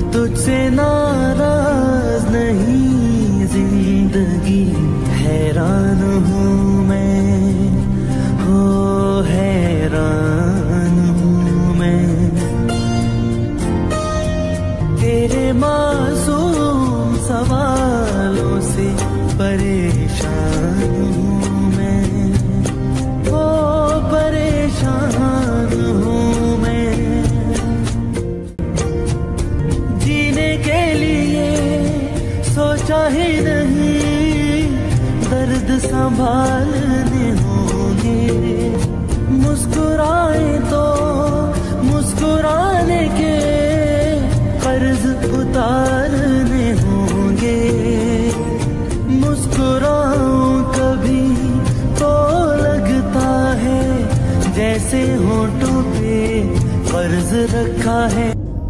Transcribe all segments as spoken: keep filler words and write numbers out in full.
तुझसे नाराज नहीं जिंदगी, हैरान हूँ मैं, हो हैरान हूँ मैं। तेरे मासूम सवालों से परेशान हूँ मैं, हो परेशान हूँ मैं। जीने के लिए सोचा ही नहीं, दर्द संभालने होंगे। मुस्कुराए तो मुस्कुराने के कर्ज उतारने होंगे। मुस्कुराऊं कभी तो लगता है जैसे होठों पे कर्ज रखा है।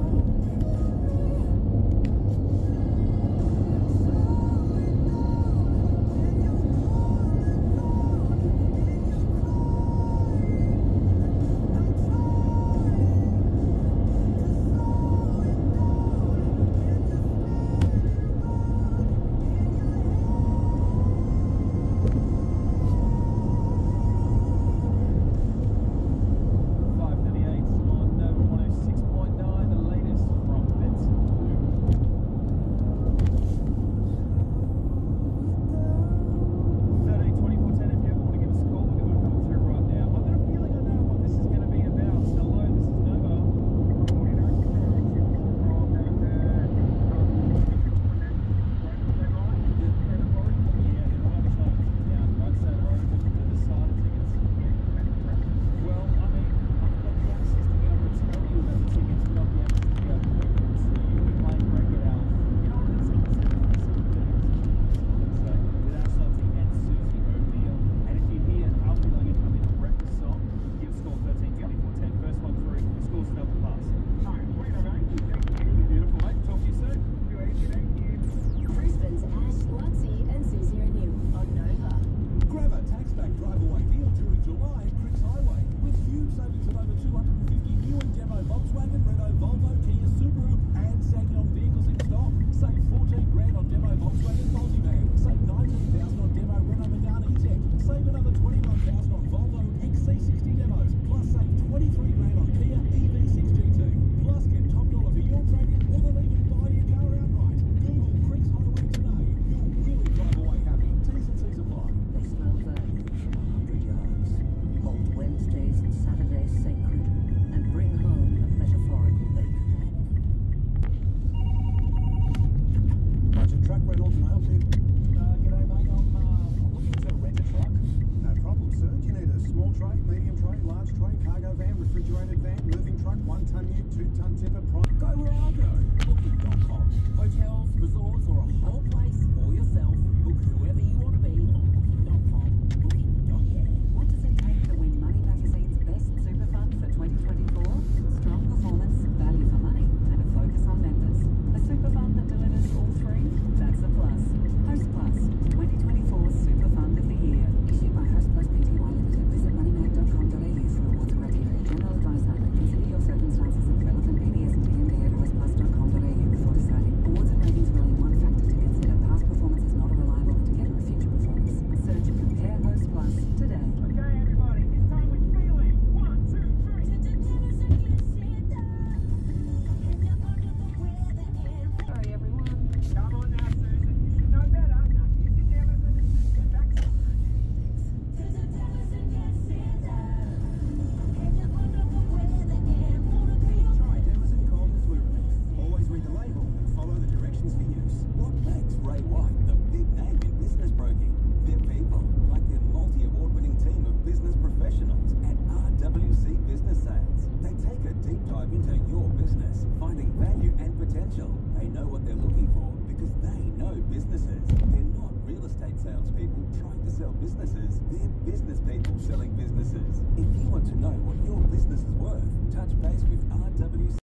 Businesses, they're business people selling businesses. If you want to know what your business is worth, touch base with R W C.